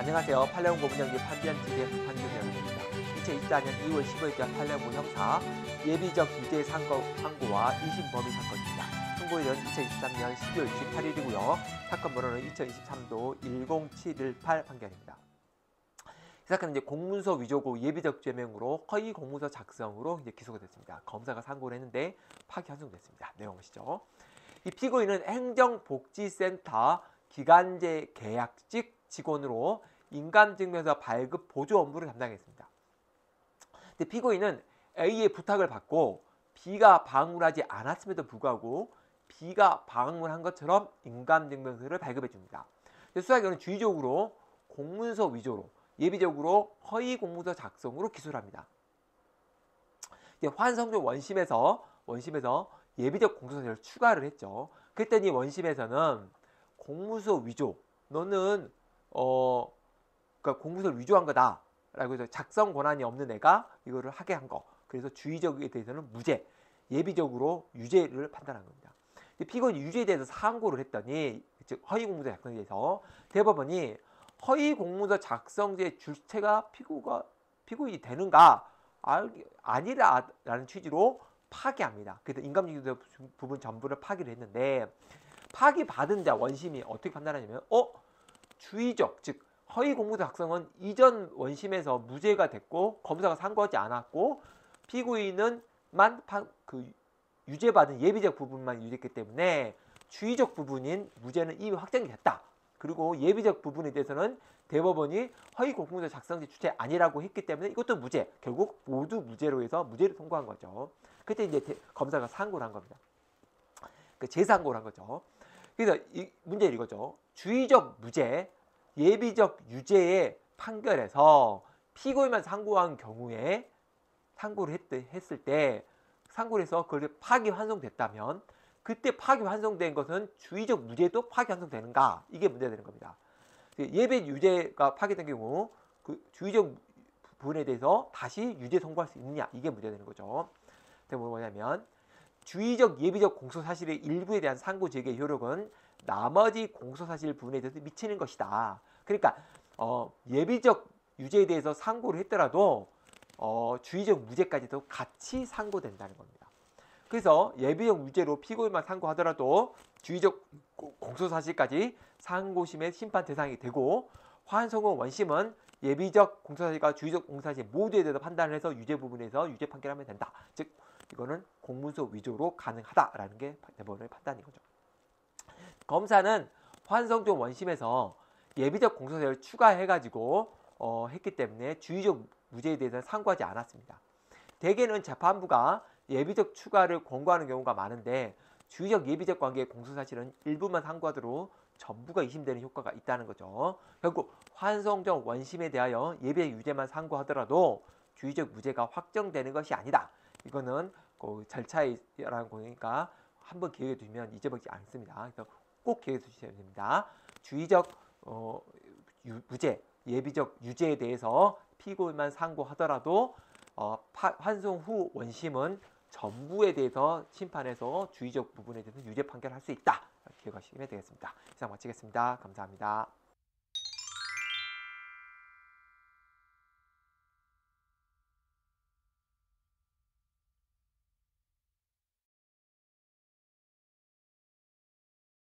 안녕하세요. 판례원 고문영기 판비안TV의 판교대원입니다. 2024년 2월 15일자 판례원 형사 예비적 유죄 상고와 2심 범위 사건입니다. 선고일은 2023년 12월 28일이고요. 사건 번호는 2023도 10718 판결입니다. 이 사건은 이제 공문서 위조고 예비적 죄명으로 허위 공문서 작성으로 이제 기소가 됐습니다. 검사가 상고를 했는데 파기 환송됐습니다. 내용 보시죠. 이 피고인은 행정복지센터 기간제 계약직 직원으로 인감증명서 발급 보조 업무를 담당했습니다. 근데 피고인은 A의 부탁을 받고 B가 방문하지 않았음에도 불구하고 B가 방문한 것처럼 인감증명서를 발급해 줍니다. 수사기관은 주의적으로 공문서 위조로 예비적으로 허위 공문서 작성으로 기소를 합니다. 환성조 원심에서 예비적 공소사실을 추가를 했죠. 그랬더니 원심에서는 공문서 위조, 너는 그러니까 공문서를 위조한 거다라고 해서 작성 권한이 없는 애가 이거를 하게 한 거. 그래서 주의적에 대해서는 무죄, 예비적으로 유죄를 판단한 겁니다. 피고인이 유죄에 대해서 상고를 했더니 즉 허위 공문서 작성에 대해서 대법원이 허위 공문서 작성죄 주체가 피고인이 되는가 아니라라는 취지로 파기합니다. 그래서 인감증명서 부분 전부를 파기를 했는데 파기 받은 자 원심이 어떻게 판단하냐면 주의적 즉 허위 공문서 작성은 이전 원심에서 무죄가 됐고 검사가 상고하지 않았고 피고인은만 유죄받은 예비적 부분만 유죄했기 때문에 주의적 부분인 무죄는 이미 확정이 됐다. 그리고 예비적 부분에 대해서는 대법원이 허위 공문서 작성죄 주체 아니라고 했기 때문에 이것도 무죄. 결국 모두 무죄로 해서 무죄를 통고한 거죠. 그때 이제 검사가 상고를 한 겁니다. 재상고를 한 거죠. 그래서 이 문제는 이거죠. 주의적 무죄, 예비적 유죄의 판결에서 피고인만 상고한 경우에 상고를 했을 때 상고를 해서 그걸 파기 환송됐다면 그때 파기 환송된 것은 주의적 무죄도 파기 환송되는가? 이게 문제가 되는 겁니다. 예비 유죄가 파기된 경우 그 주의적 부분에 대해서 다시 유죄 선고할 수 있느냐? 이게 문제가 되는 거죠. 뭐냐면 주의적 예비적 공소사실의 일부에 대한 상고 제기의 효력은 나머지 공소사실 부분에 대해서 미치는 것이다. 그러니까 예비적 유죄에 대해서 상고를 했더라도 주의적 무죄까지도 같이 상고된다는 겁니다. 그래서 예비적 유죄로 피고인만 상고하더라도 주의적 공소사실까지 상고심의 심판 대상이 되고 환송후 원심은 예비적 공소사실과 주의적 공소사실 모두에 대해서 판단을 해서 유죄 부분에서 유죄 판결하면 된다. 즉 이거는 공문서 위조로 가능하다라는 게 대법원의 판단인 거죠. 검사는 환성조 원심에서 예비적 공소사실을 추가해가지고 했기 때문에 주의적 무죄에 대해서는 상고하지 않았습니다. 대개는 재판부가 예비적 추가를 권고하는 경우가 많은데 주의적 예비적 관계의 공소사실은 일부만 상고하도록 전부가 의심되는 효과가 있다는 거죠. 결국 환성조 원심에 대하여 예비적 유죄만 상고하더라도 주의적 무죄가 확정되는 것이 아니다. 이거는 절차라는 거니까 한번 기억해 두시면 잊어버리지 않습니다. 그래서 꼭 기억해 두셔야 됩니다. 주의적 무죄, 예비적 유죄에 대해서 피고인만 상고하더라도 환송 후 원심은 전부에 대해서 심판해서 주의적 부분에 대해서 유죄 판결할 수 있다. 기억하시면 되겠습니다. 이상 마치겠습니다. 감사합니다.